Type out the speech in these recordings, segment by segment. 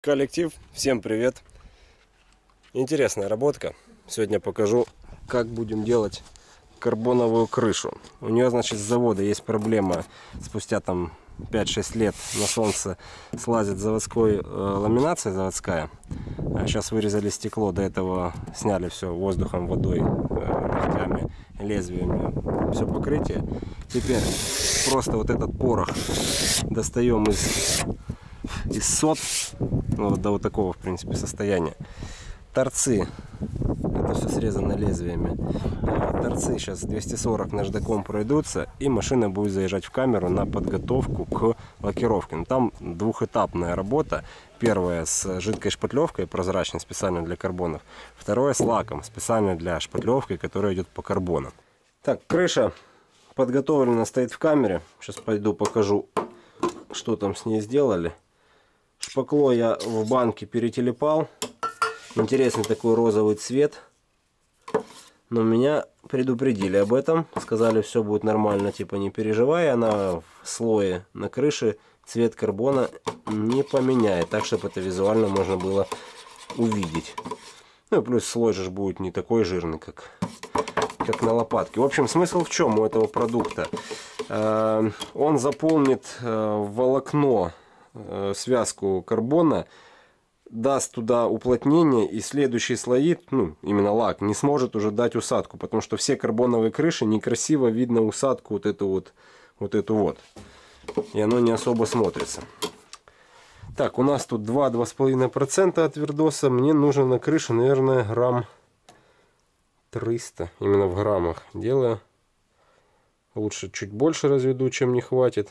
Коллектив, всем привет! Интересная работка. Сегодня покажу, как будем делать карбоновую крышу. У нее, значит, с завода есть проблема. Спустя там 5-6 лет на солнце слазит заводской ламинация заводская. Сейчас вырезали стекло, до этого сняли все воздухом, водой, ногтями, лезвиями, все покрытие. Теперь просто вот этот порох достаем из сот, ну, до вот такого, в принципе, состояния. Торцы, это все срезано лезвиями. Торцы сейчас 240 наждаком пройдутся, и машина будет заезжать в камеру на подготовку к лакировке. Но там двухэтапная работа. Первая с жидкой шпатлевкой прозрачной, специально для карбонов. Второе с лаком, специально для шпатлевки, которая идет по карбону. Так, крыша подготовлена, стоит в камере. Сейчас пойду покажу, что там с ней сделали. Шпакло я в банке перетелепал. Интересный такой розовый цвет. Но меня предупредили об этом. Сказали, все будет нормально, типа не переживай. Она в слое на крыше цвет карбона не поменяет. Так, чтобы это визуально можно было увидеть. Ну и плюс слой же будет не такой жирный, как на лопатке. В общем, смысл в чем у этого продукта? Он заполнит волокно, связку карбона, даст туда уплотнение, и следующие слои, ну, именно лак, не сможет уже дать усадку, потому что все карбоновые крыши некрасиво видно усадку вот эту вот. И оно не особо смотрится. Так, у нас тут 2-2,5% от вердоса. Мне нужно на крыше, наверное, грамм 300, именно в граммах делаю. Лучше чуть больше разведу, чем не хватит.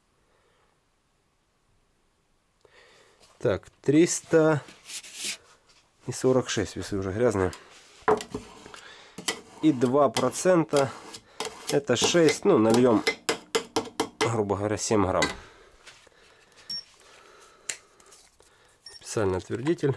Так, 346, весы уже грязные. И 2% это 6, ну, нальем, грубо говоря, 7 грамм. Специальный отвердитель.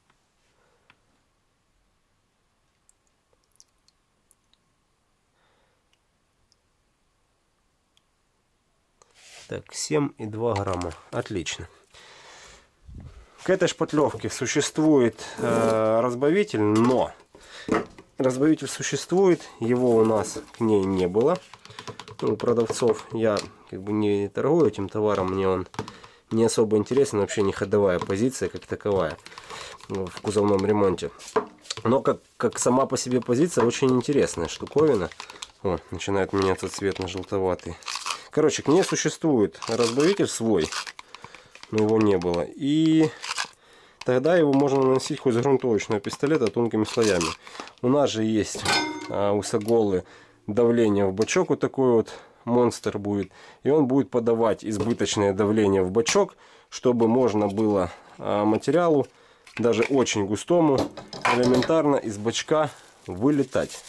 Так, 7,2 грамма. Отлично. К этой шпатлевке существует разбавитель, но разбавитель существует, его у нас к ней не было. У продавцов, я как бы не торгую этим товаром, мне он не особо интересен, вообще не ходовая позиция как таковая в кузовном ремонте. Но как сама по себе позиция очень интересная штуковина. О, начинает меняться цвет на желтоватый. Короче, к ней существует разбавитель свой, но его не было. И тогда его можно наносить хоть с грунтовочного пистолета тонкими слоями. У нас же есть у Саголы давление в бачок, вот такой вот монстр будет. И он будет подавать избыточное давление в бачок, чтобы можно было материалу, даже очень густому, элементарно из бачка вылетать.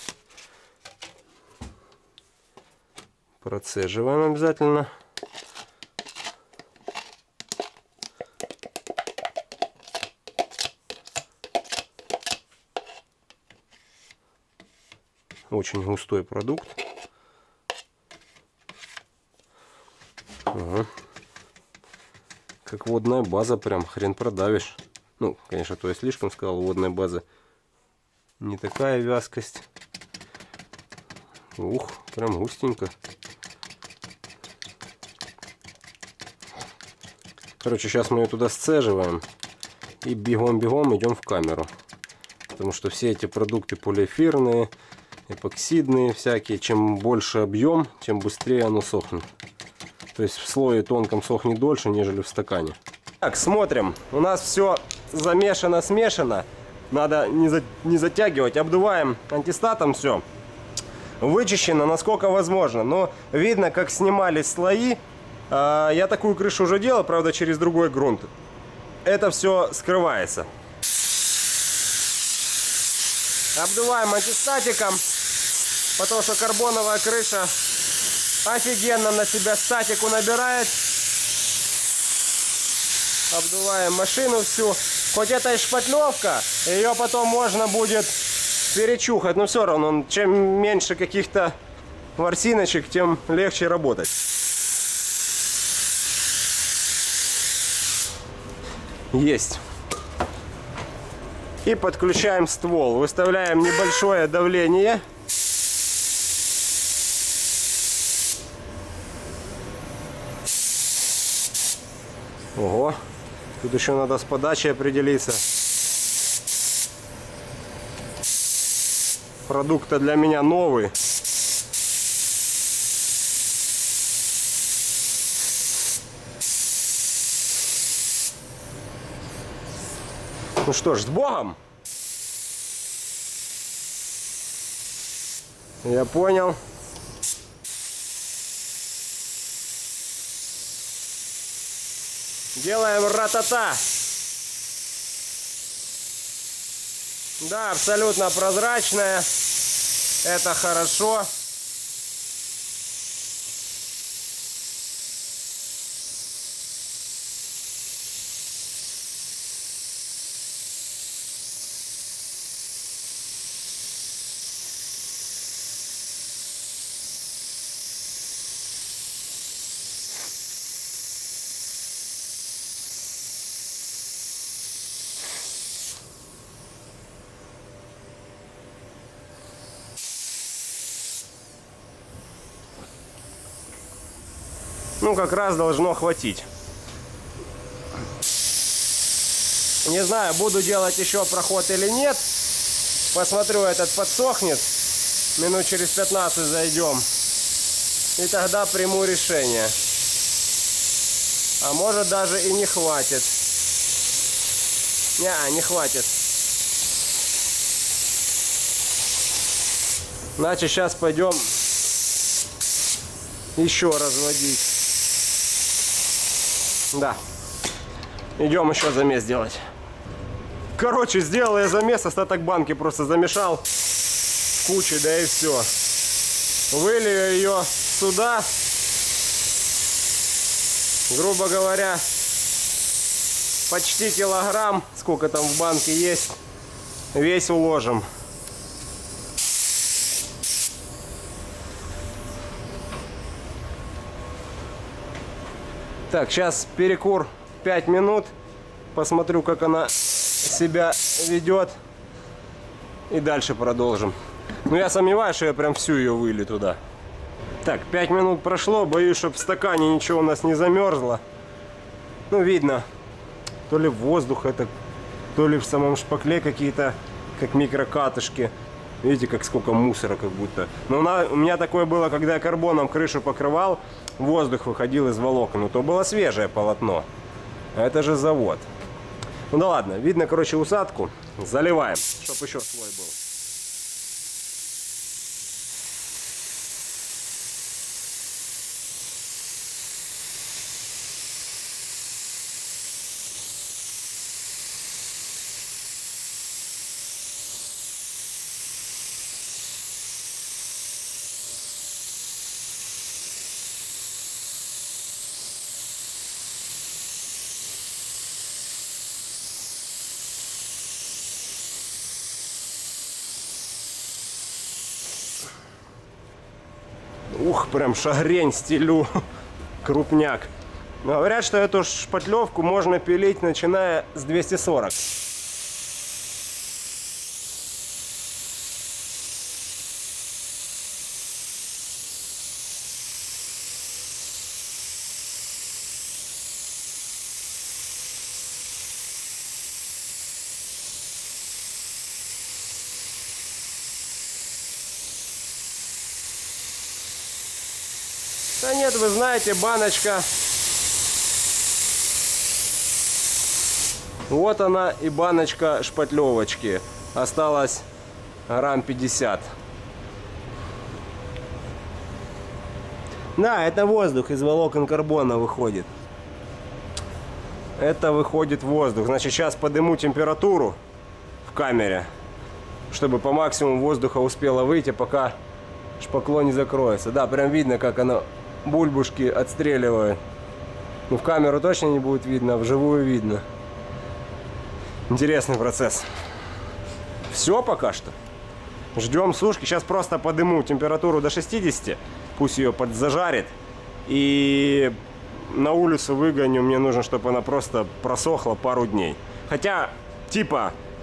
Процеживаем обязательно. Очень густой продукт. Ага. Как водная база, прям хрен продавишь. Ну, конечно, то я слишком сказал, водная база. Не такая вязкость. Ух, прям густенько. Короче, сейчас мы ее туда сцеживаем и бегом-бегом идем в камеру. Потому что все эти продукты полиэфирные, эпоксидные всякие, чем больше объем, тем быстрее оно сохнет. То есть в слое тонком сохнет дольше, нежели в стакане. Так, смотрим. У нас все замешано, смешано. Надо не затягивать. Обдуваем антистатом все. Вычищено насколько возможно. Но видно, как снимались слои. Я такую крышу уже делал, правда, через другой грунт. Это все скрывается. Обдуваем антистатиком, потому что карбоновая крыша офигенно на себя статику набирает. Обдуваем машину всю. Хоть это и шпатлевка, ее потом можно будет перечухать, но все равно, чем меньше каких-то ворсиночек, тем легче работать. Есть. И подключаем ствол. Выставляем небольшое давление. Ого, тут еще надо с подачей определиться. Продукт-то для меня новый. Ну что ж, с Богом! Я понял. Делаем ра-та-та. Да, абсолютно прозрачная. Это хорошо. Ну, как раз должно хватить. Не знаю, буду делать еще проход или нет. Посмотрю, этот подсохнет. Минут через 15 зайдем. И тогда приму решение. А может даже и не хватит. Не хватит. Значит, сейчас пойдем еще разводить. Да. Идем еще замес делать. Короче, сделал я замес, остаток банки просто замешал в куче, да и все. Вылью ее сюда. Грубо говоря, почти килограмм, сколько там в банке есть, весь уложим. Так, сейчас перекур 5 минут. Посмотрю, как она себя ведет. И дальше продолжим. Но я сомневаюсь, что я прям всю ее вылью туда. Так, 5 минут прошло. Боюсь, чтобы в стакане ничего у нас не замерзло. Ну, видно, то ли воздух это, то ли в самом шпакле какие-то, как микрокатышки. Видите, как сколько мусора как будто. Но у меня такое было, когда я карбоном крышу покрывал, воздух выходил из волокон. Но то было свежее полотно. А это же завод. Ну да ладно, видно, короче, усадку. Заливаем, чтобы еще слой был. Ух, прям шагрень стелю. Крупняк. Говорят, что эту шпатлевку можно пилить, начиная с 240. Да нет, вы знаете, баночка. Вот она и баночка шпатлевочки. Осталось грамм 50. Да, это воздух из волокон карбона выходит. Это выходит воздух. Значит, сейчас подниму температуру в камере, чтобы по максимуму воздуха успело выйти, пока шпакло не закроется. Да, прям видно, как оно бульбушки отстреливает. Ну, в камеру точно не будет видно, а вживую видно. Интересный процесс. Все пока что. Ждем сушки. Сейчас просто подниму температуру до 60. Пусть ее подзажарит. И на улицу выгоню. Мне нужно, чтобы она просто просохла пару дней. Хотя, типа,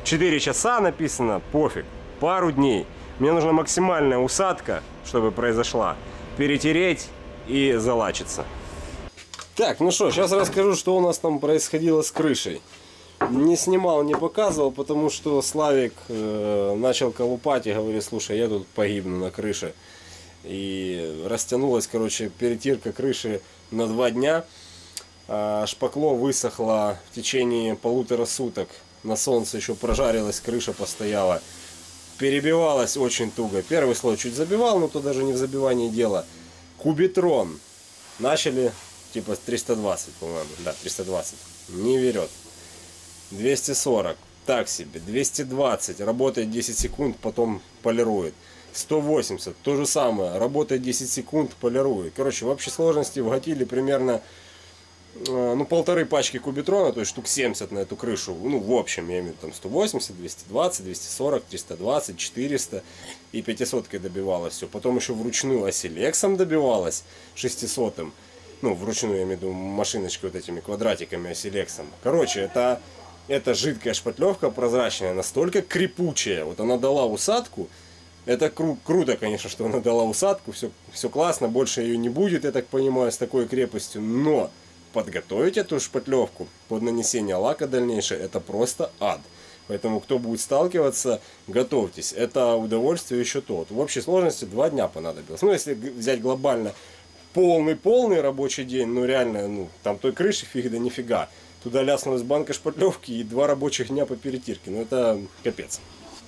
4 часа написано, пофиг, пару дней. Мне нужна максимальная усадка, чтобы произошла. Перетереть и залачиться. Так, ну что, сейчас расскажу, что у нас там происходило с крышей. Не снимал, не показывал, потому что Славик начал колупать и говорит: слушай, я тут погибну на крыше. И растянулась, короче, перетирка крыши на 2 дня. Шпакло высохло в течение 1,5 суток. На солнце еще прожарилась, крыша постояла. Перебивалась очень туго. Первый слой чуть забивал, но то даже не в забивании дело. Кубитрон. Начали типа 320, по-моему. Да, 320. Не берет. 240. Так себе. 220. Работает 10 секунд, потом полирует. 180. То же самое. Работает 10 секунд, полирует. Короче, в общей сложности вгатили примерно 1,5 пачки кубитрона, то есть штук 70 на эту крышу. Ну, в общем, я имею в виду там 180, 220, 240, 320, 400 и 500-кой добивалось все. Потом еще вручную оселексом добивалось 600-м. Ну, вручную, я имею в виду машиночкой вот этими квадратиками оселексом. Короче, это жидкая шпатлевка прозрачная, настолько крепучая. Вот она дала усадку. Это круто, конечно, что она дала усадку. Все классно, больше ее не будет, я так понимаю, с такой крепостью. Но подготовить эту шпатлевку под нанесение лака дальнейшее — это просто ад. Поэтому, кто будет сталкиваться, готовьтесь. Это удовольствие еще то. В общей сложности 2 дня понадобилось. Ну, если взять глобально полный рабочий день, ну реально, там той крыши фиг да нифига. Туда ляснулась банка шпатлевки и 2 рабочих дня по перетирке. Ну, это капец.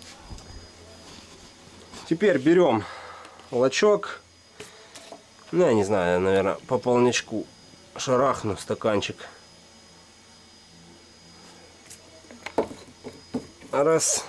Теперь берем лачок. Ну, я не знаю, наверное, по полничку шарахну стаканчик. Раз.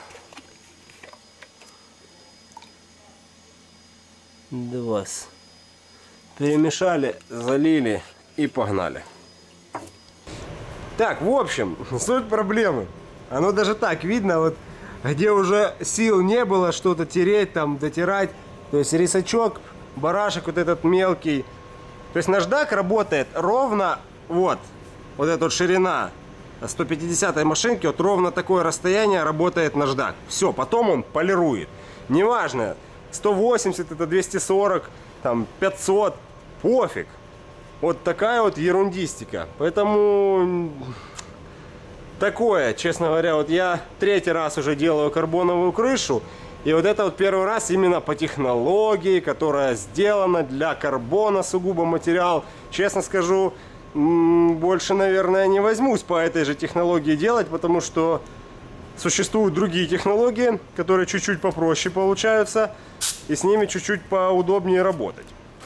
2. Перемешали, залили и погнали. Так, в общем, суть проблемы. Оно даже так видно, вот где уже сил не было что-то тереть, там, дотирать. То есть рисачок, барашек вот этот мелкий. То есть наждак работает ровно вот эта вот ширина 150-й машинки, вот ровно такое расстояние работает наждак. Все, потом он полирует. Неважно, 180 это 240, там 500, пофиг. Вот такая вот ерундистика. Поэтому такое, честно говоря, вот я 3-й раз уже делаю карбоновую крышу. И вот это вот 1-й раз именно по технологии, которая сделана для карбона, сугубо материал. Честно скажу, больше, наверное, не возьмусь по этой же технологии делать, потому что существуют другие технологии, которые чуть-чуть попроще получаются, и с ними чуть-чуть поудобнее работать.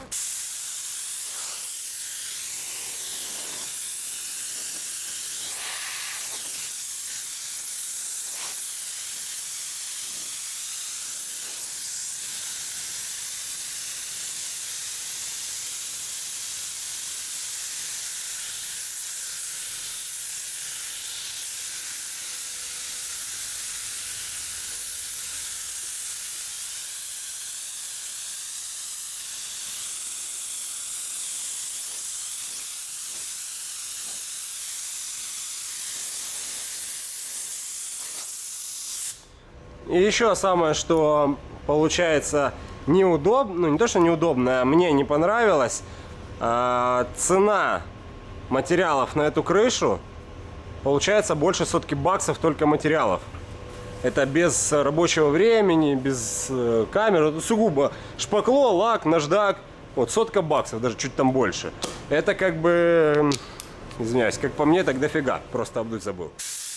И еще самое, что получается неудобно, ну не то что неудобно, а мне не понравилось, цена материалов на эту крышу получается больше $100 только материалов. Это без рабочего времени, без камеры, это сугубо шпакло, лак, наждак, вот $100, даже чуть там больше. Это как бы, извиняюсь, как по мне, так дофига, просто обдуть забыл.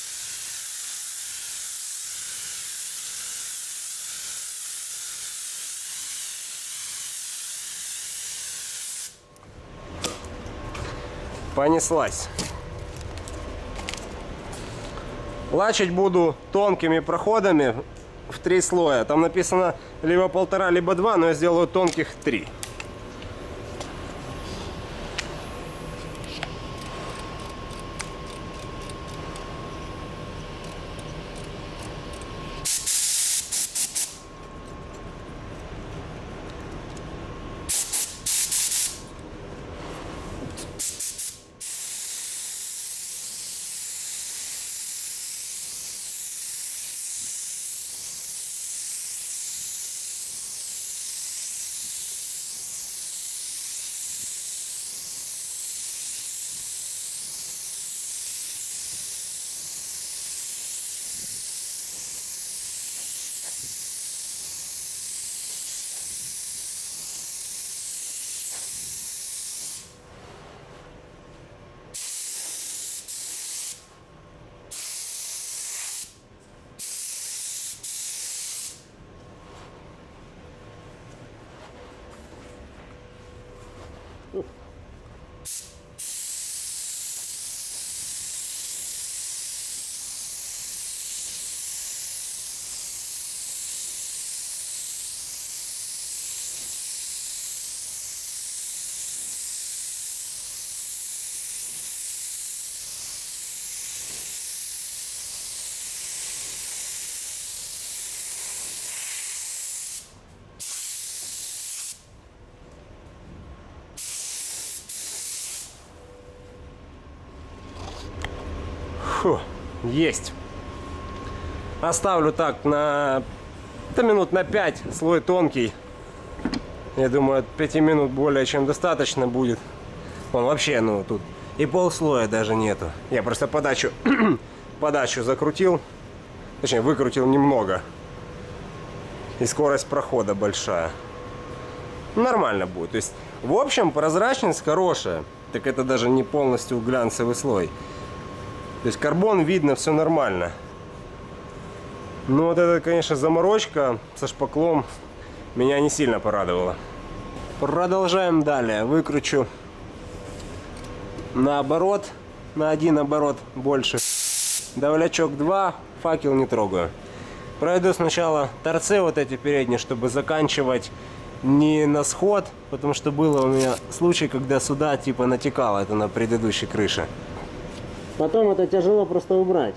Понеслась. Лачить буду тонкими проходами в 3 слоя. Там написано либо 1,5, либо 2, но я сделаю тонких 3. Фу, есть. Оставлю так на минут на 5, слой тонкий. Я думаю, от 5 минут более чем достаточно будет. Он вообще, ну, тут и полслоя даже нету. Я просто подачу закрутил. Точнее, выкрутил немного. И скорость прохода большая. Нормально будет. То есть, в общем, прозрачность хорошая. Так это даже не полностью глянцевый слой. То есть, карбон видно, все нормально. Ну, вот это, конечно, заморочка со шпаклом меня не сильно порадовала. Продолжаем далее. Выкручу наоборот, на один оборот больше. Давлячок 2, факел не трогаю. Пройду сначала торцы вот эти передние, чтобы заканчивать не на сход, потому что было у меня случай, когда сюда типа натекало, это на предыдущей крыше. Потом это тяжело просто убрать.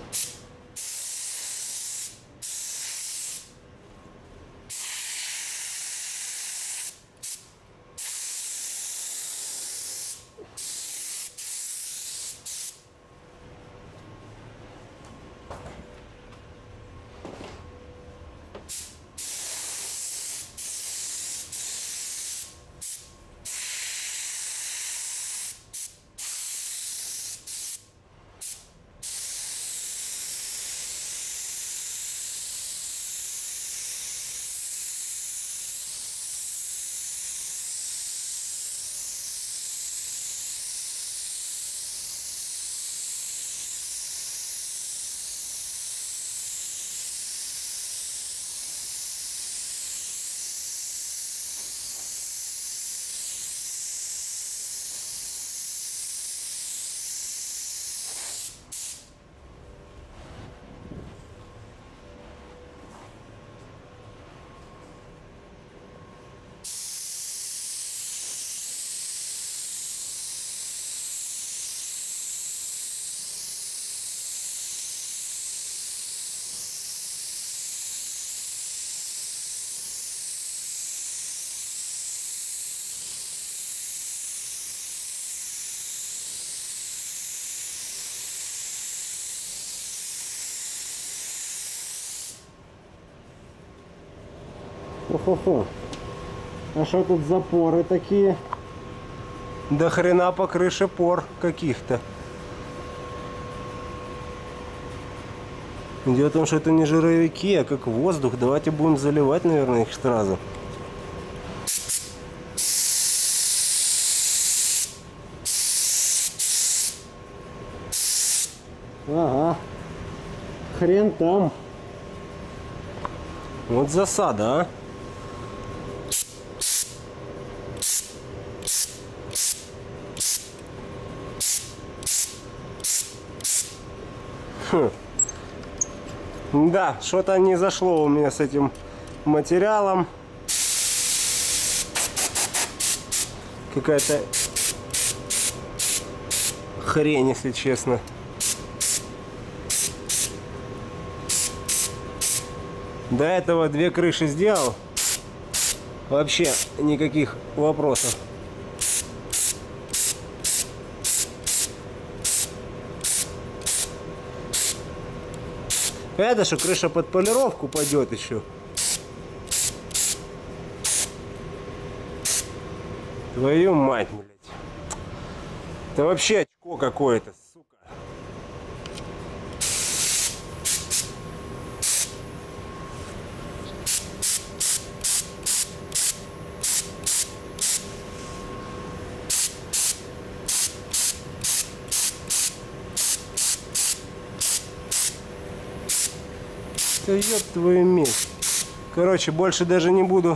Хо-хо-хо. А что тут за поры такие? До хрена по крыше пор каких-то. Дело в том, что это не жировики, а как воздух. Давайте будем заливать, наверное, их сразу. Ага. Хрен там. Вот засада, а. Да, что-то не зашло у меня с этим материалом. Какая-то хрень, если честно. До этого 2 крыши сделал. Вообще никаких вопросов. Это что, крыша под полировку пойдет еще. Твою мать, блядь. Это вообще очко какое-то, сука. Да ёб твою медь. Короче, больше даже не буду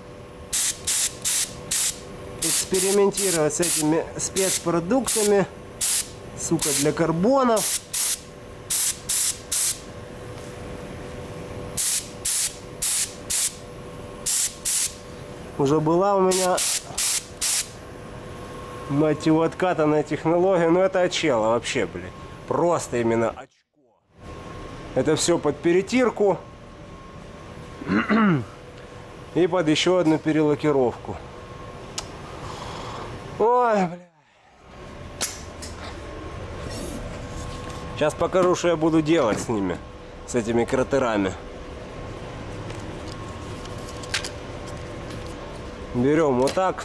экспериментировать с этими спецпродуктами. Сука, для карбонов. Уже была у меня, мать его, откатанная технология, но это от чела вообще, блин. Просто именно очко. Это все под перетирку и под еще одну перелакировку. Ой, бля. Сейчас покажу, что я буду делать с ними, с этими кратерами. Берем вот так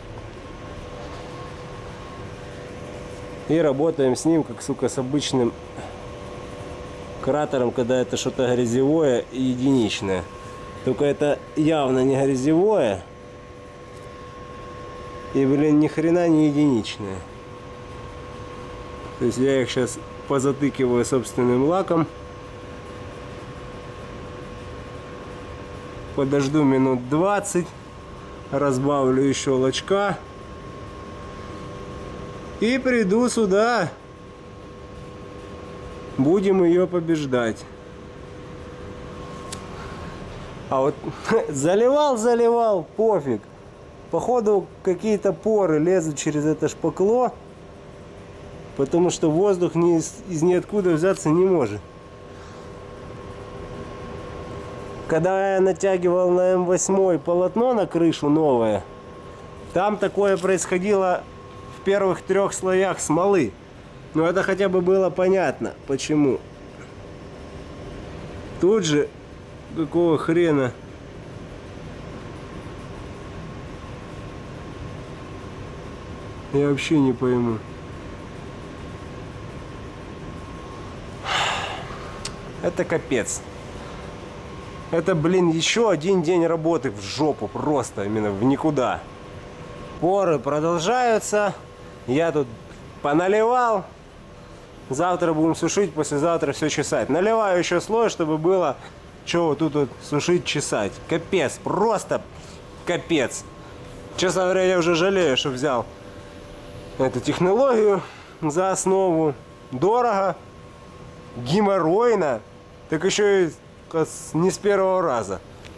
и работаем с ним, как, сука, с обычным кратером, когда это что-то грязевое и единичное. Только это явно не грязевое и, блин, ни хрена не единичное. То есть я их сейчас позатыкиваю собственным лаком. Подожду минут 20. Разбавлю еще лачка. И приду сюда. Будем ее побеждать. А вот заливал, пофиг. Походу какие-то поры лезут через это шпакло. Потому что воздух из ниоткуда взяться не может. Когда я натягивал на М8 полотно на крышу новое, там такое происходило в первых 3 слоях смолы. Но это хотя бы было понятно, почему. Тут же, какого хрена? Я вообще не пойму. Это капец. Это, блин, еще один день работы в жопу. Просто, именно в никуда. Поры продолжаются. Я тут поналивал. Завтра будем сушить, послезавтра все чесать. Наливаю еще слой, чтобы было что вот тут вот сушить, чесать. Капец, просто капец. Честно говоря, я уже жалею, что взял эту технологию за основу. Дорого, геморройно, так еще и не с первого раза.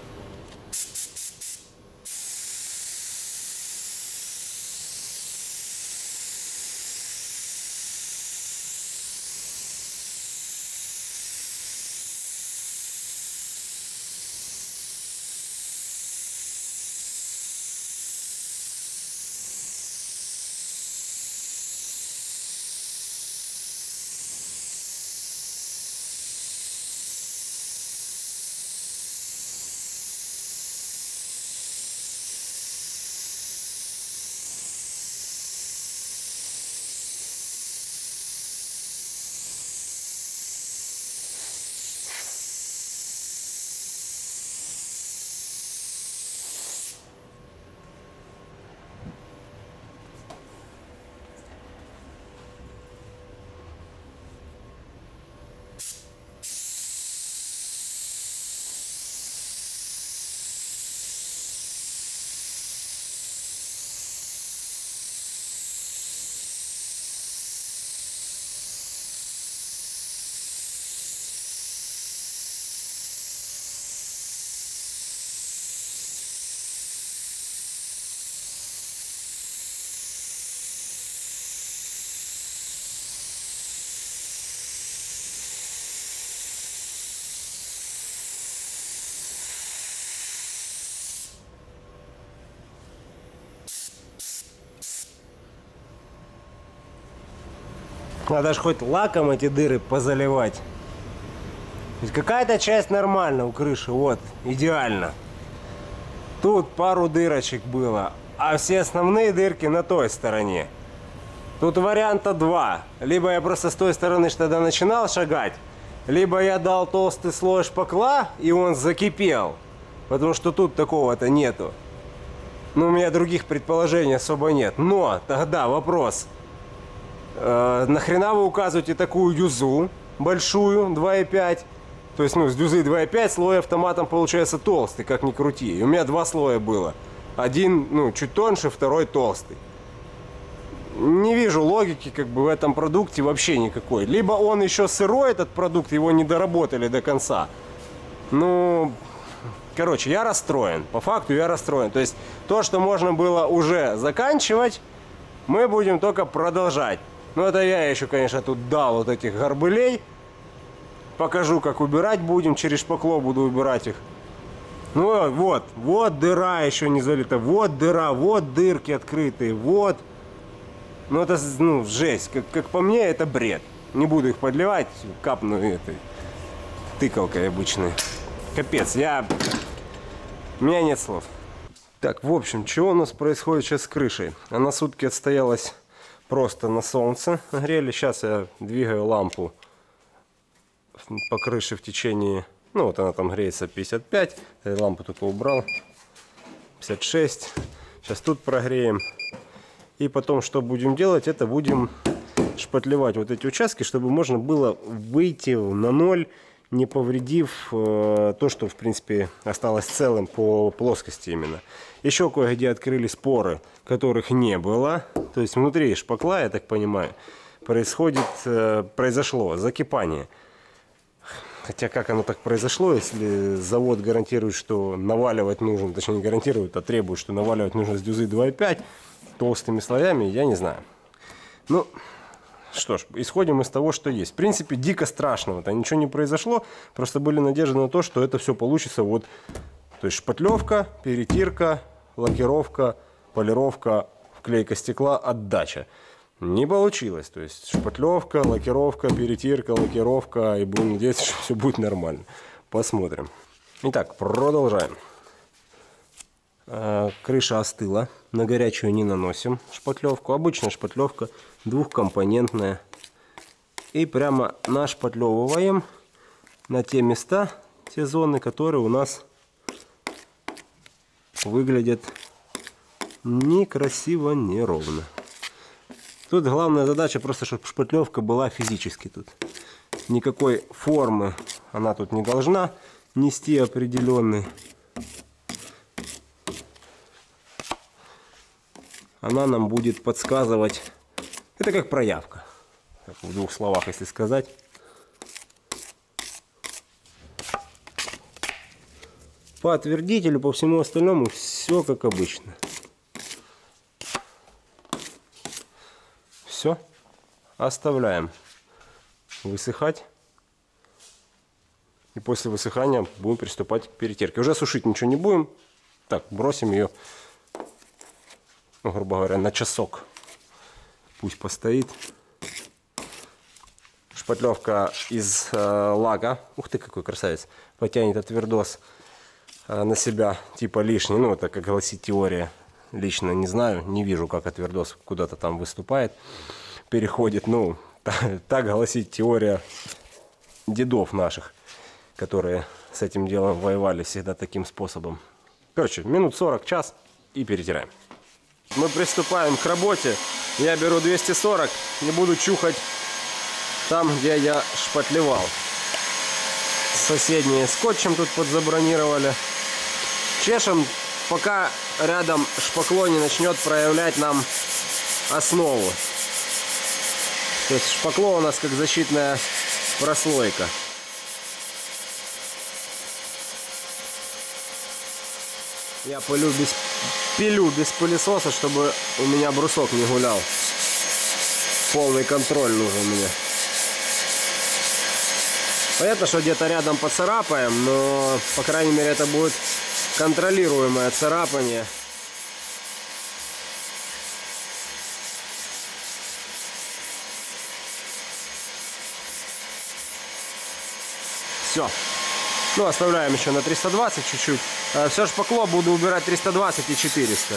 Надо же хоть лаком эти дыры позаливать. Какая-то часть нормально у крыши, вот, идеально. Тут пару дырочек было, а все основные дырки на той стороне. Тут варианта 2. Либо я просто с той стороны что тогда начинал шагать, либо я дал толстый слой шпакла, и он закипел. Потому что тут такого-то нету. Ну, у меня других предположений особо нет. Но тогда вопрос. Нахрена вы указываете такую дюзу большую 2,5? То есть, ну, с дюзы 2,5 слой автоматом получается толстый, как ни крути. И у меня 2 слоя было. Один, ну, чуть тоньше, второй толстый. Не вижу логики как бы в этом продукте вообще никакой. Либо он еще сырой, этот продукт, его не доработали до конца. Ну, короче, я расстроен. По факту я расстроен. То есть, то, что можно было уже заканчивать, мы будем только продолжать. Ну, это я еще, конечно, тут дал вот этих горбылей. Покажу, как убирать будем. Через шпакло буду убирать их. Ну, вот дыра еще не залита. Вот дыра, вот дырки открытые, вот. Ну, это, ну, жесть. Как по мне, это бред. Не буду их подливать, капну этой тыкалкой обычной. Капец, у меня нет слов. Так, в общем, что у нас происходит сейчас с крышей? Она сутки отстоялась просто на солнце. Грели. Сейчас я двигаю лампу по крыше в течение... Ну, вот она там греется 55. Я лампу только убрал. 56. Сейчас тут прогреем. И потом, что будем делать, это будем шпатлевать вот эти участки, чтобы можно было выйти на ноль, не повредив то, что, в принципе, осталось целым по плоскости именно. Еще кое-где открылись поры, которых не было. То есть внутри шпакла, я так понимаю, произошло закипание. Хотя как оно так произошло, если завод гарантирует, что наваливать нужно, точнее не гарантирует, а требует, что наваливать нужно с дюзы 2,5 толстыми слоями, я не знаю. Ну, что ж, исходим из того, что есть. В принципе, дико страшного-то ничего не произошло. Просто были надежды на то, что это все получится вот... То есть шпатлевка, перетирка, лакировка, полировка, вклейка стекла, отдача. Не получилось. То есть шпатлевка, лакировка, перетирка, лакировка. И будем надеяться, что все будет нормально. Посмотрим. Итак, продолжаем. Крыша остыла. На горячую не наносим шпатлевку. Обычная шпатлевка двухкомпонентная. И прямо нашпатлевываем на те места, те зоны, которые у нас выглядят некрасиво, неровно. Тут главная задача просто, чтобы шпатлевка была физически тут. Никакой формы она тут не должна нести определенной. Она нам будет подсказывать. Это как проявка. Так, в двух словах, если сказать. По отвердителю, по всему остальному все как обычно. Все. Оставляем высыхать. И после высыхания будем приступать к перетирке. Уже сушить ничего не будем. Так, бросим ее, ну, грубо говоря, на часок. Пусть постоит. Шпатлевка из лака. Ух ты, какой красавец. Потянет отвердос на себя типа лишний. Ну, это как гласит теория. Лично не знаю, не вижу, как отвердос куда-то там выступает, переходит. Ну, так гласит теория дедов наших, которые с этим делом воевали всегда таким способом. Короче, минут 40, час и перетираем. Мы приступаем к работе. Я беру 240 и буду чухать там, где я шпатлевал. Соседние скотчем тут подзабронировали. Чешем, пока рядом шпакло не начнет проявлять нам основу. То есть шпакло у нас как защитная прослойка. Я пилю без пылесоса, чтобы у меня брусок не гулял. Полный контроль нужен мне. Понятно, что где-то рядом поцарапаем, но, по крайней мере, это будет контролируемое царапание. Все. Ну, оставляем еще на 320 чуть-чуть. Все шпакло буду убирать 320 и 400.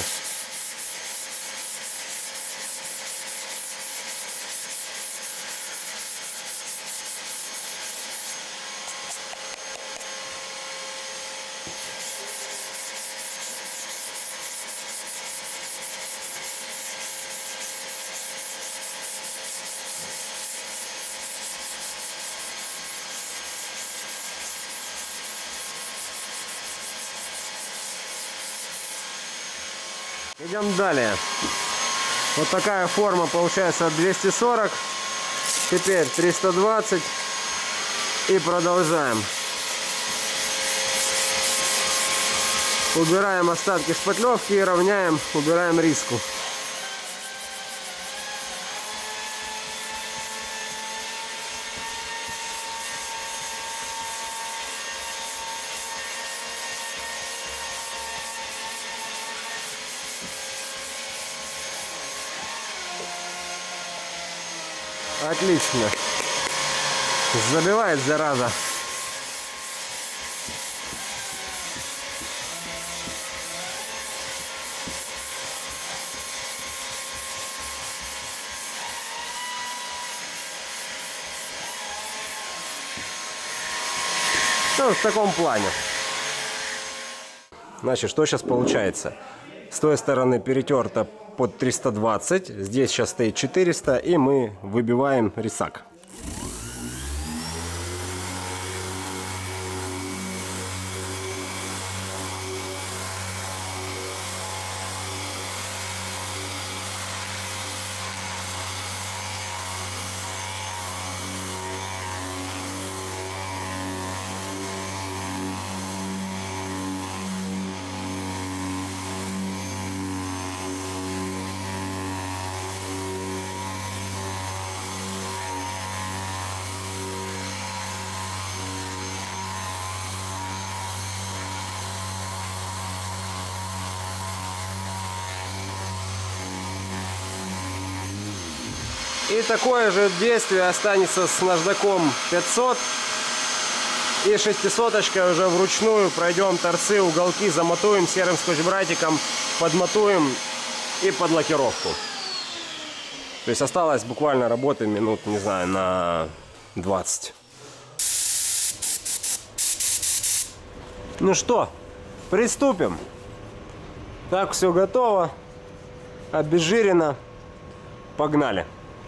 Идем далее. Вот такая форма получается от 240. Теперь 320. И продолжаем. Убираем остатки шпатлевки и равняем, убираем риску. Отлично. Забивает, зараза. Ну, в таком плане. Значит, что сейчас получается? С той стороны перетерто под 320, здесь сейчас стоит 400, и мы выбиваем рисак. И такое же действие останется с наждаком 500. И 600-очкой уже вручную пройдем торцы, уголки, замотуем серым скотч-братиком, подмотуем и под лакировку. То есть осталось буквально работы минут, не знаю, на 20. Ну что, приступим. Так, все готово, обезжирено. Погнали.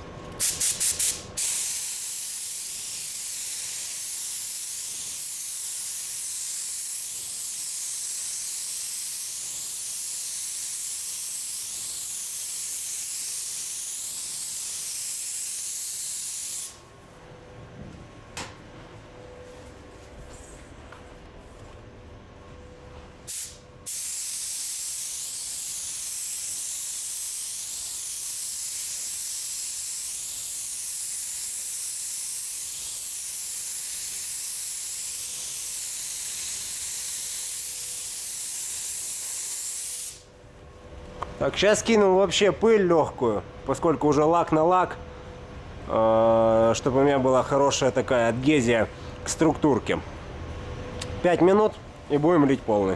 Так, сейчас кинул вообще пыль легкую, поскольку уже лак на лак, чтобы у меня была хорошая такая адгезия к структурке. 5 минут и будем лить полный.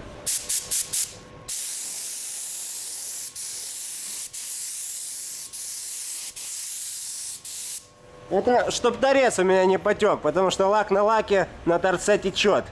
Это чтоб торец у меня не потек, потому что лак на лаке на торце течет.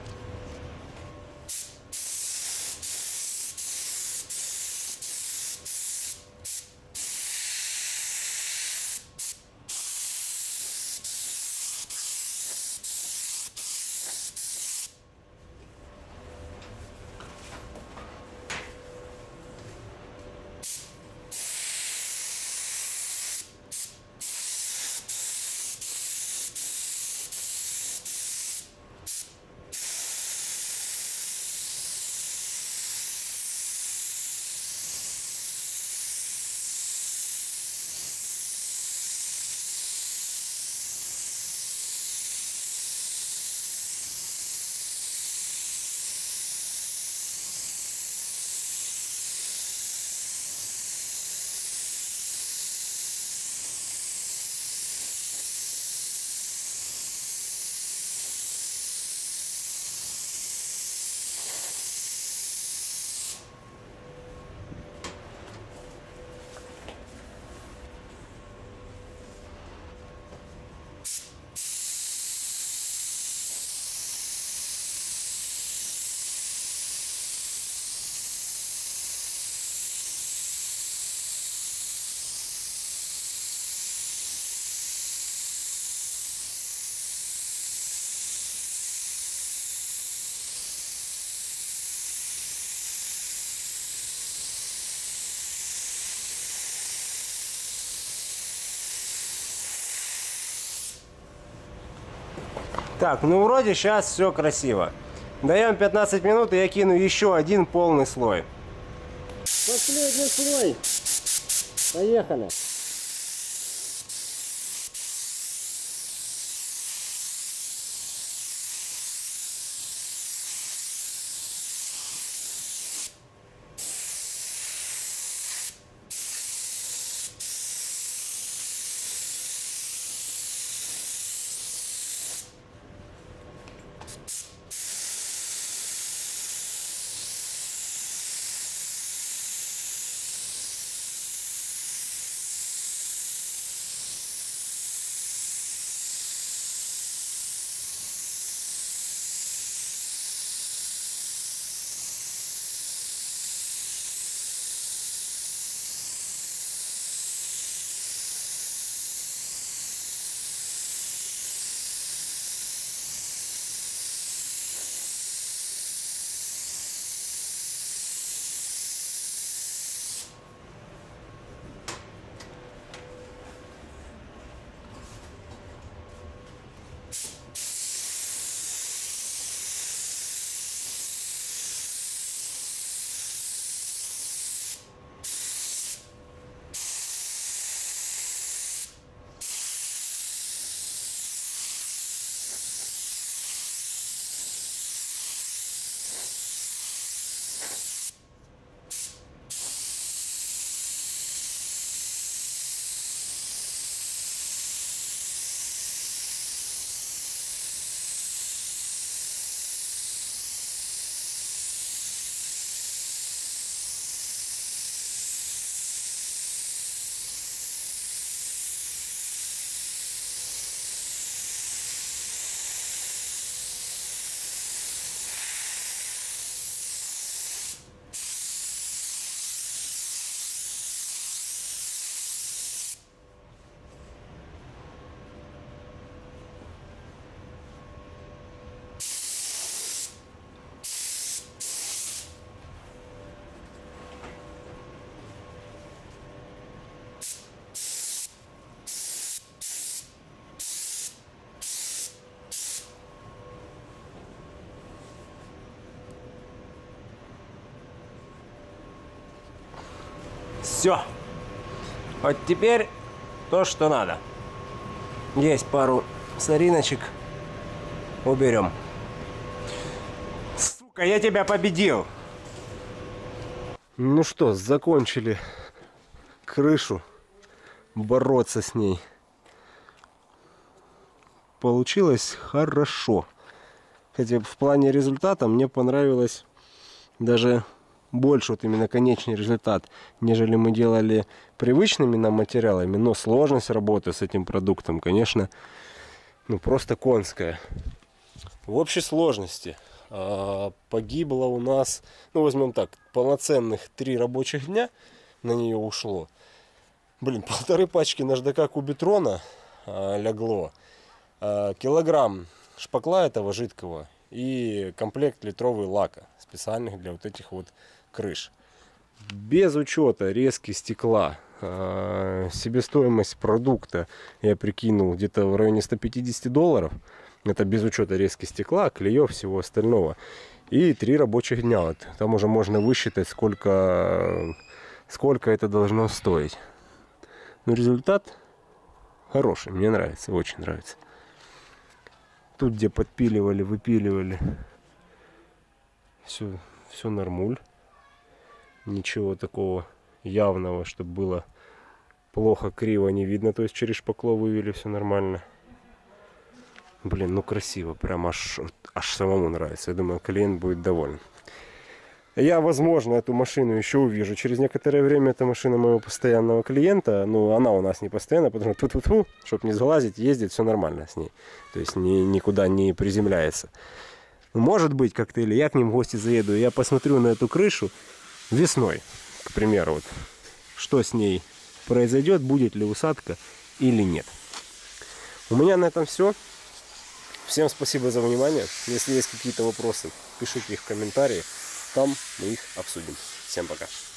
Так, ну вроде сейчас все красиво. Даем 15 минут, и я кину еще один полный слой. Последний слой. Поехали. Все. Вот теперь то, что надо. Есть пару сориночек. Уберем. Сука, я тебя победил. Ну что, закончили крышу. Бороться с ней. Получилось хорошо. Хотя в плане результата мне понравилось даже больше вот именно конечный результат, нежели мы делали привычными нам материалами. Но сложность работы с этим продуктом, конечно, ну просто конская. В общей сложности погибло у нас, ну возьмем так, полноценных 3 рабочих дня на нее ушло. Блин, 1,5 пачки наждака кубитрона лягло, килограмм шпакла этого жидкого и комплект литровый лака, специальных для вот этих вот крыш. Без учета резки стекла, себестоимость продукта я прикинул где-то в районе $150. Это без учета резки стекла, клеев, всего остального. И 3 рабочих дня. Вот. Там уже можно высчитать, сколько это должно стоить. Но результат хороший, мне нравится, очень нравится. Тут, где подпиливали, выпиливали, все нормуль. Ничего такого явного, чтобы было плохо, криво, не видно. То есть через шпакло вывели, все нормально. Блин, ну красиво, прям аж самому нравится. Я думаю, клиент будет доволен. Я, возможно, эту машину еще увижу. Через некоторое время эта машина моего постоянного клиента. Ну, она у нас не постоянно, потому что тут, чтобы не сглазить, ездит, все нормально с ней. То есть никуда не приземляется. Может быть, как-то или я к ним в гости заеду, я посмотрю на эту крышу весной, к примеру, вот, что с ней произойдет, будет ли усадка или нет. У меня на этом все. Всем спасибо за внимание. Если есть какие-то вопросы, пишите их в комментарии. Там мы их обсудим. Всем пока.